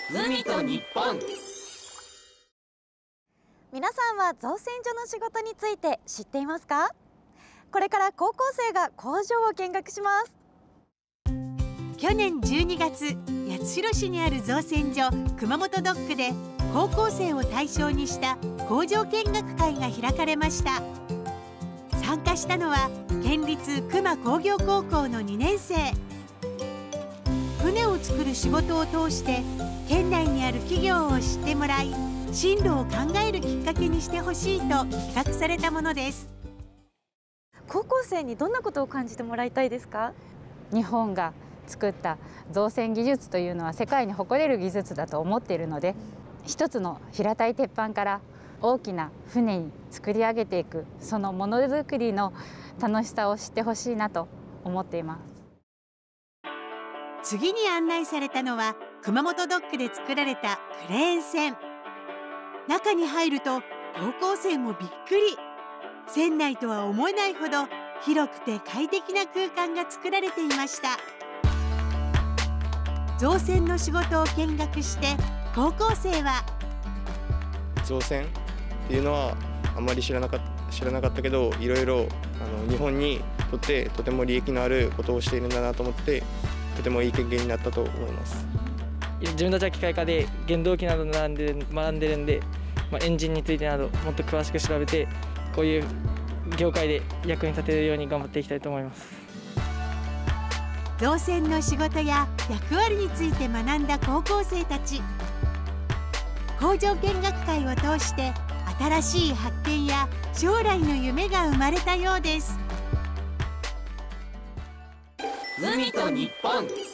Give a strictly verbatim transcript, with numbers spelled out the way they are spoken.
海と日本。 皆さんは造船所の仕事について知っていますか？これから高校生が工場を見学します。 去年じゅうにがつ、八代市にある造船所熊本ドックで高校生を対象にした工場見学会が開かれました。参加したのは県立熊工業高校のにねんせい。船を作る仕事を通して県内にある企業を知ってもらい、進路を考えるきっかけにしてほしいと企画されたものです。 高校生にどんなことを感じてもらいたいですか？ 日本が作った造船技術というのは世界に誇れる技術だと思っているので、一つの平たい鉄板から大きな船に作り上げていく、そのものづくりの楽しさを知ってほしいなと思っています。 次に案内されたのは熊本ドックで作られたクレーン船。中に入ると高校生もびっくり。船内とは思えないほど広くて快適な空間が作られていました。造船の仕事を見学して高校生は、 造船っていうのはあまり知らなかった知らなかったけど、いろいろあの日本にとってとても利益のあることをしているんだなと思って、とてもいい経験になったと思います。 自分たちは機械科で原動機など学んで学んでるんで、まあ、エンジンについてなどもっと詳しく調べて、こういう業界で役に立てるように頑張っていきたいと思います。 造船の仕事や役割について学んだ高校生たち。工場見学会を通して新しい発見や将来の夢が生まれたようです。 海と日本。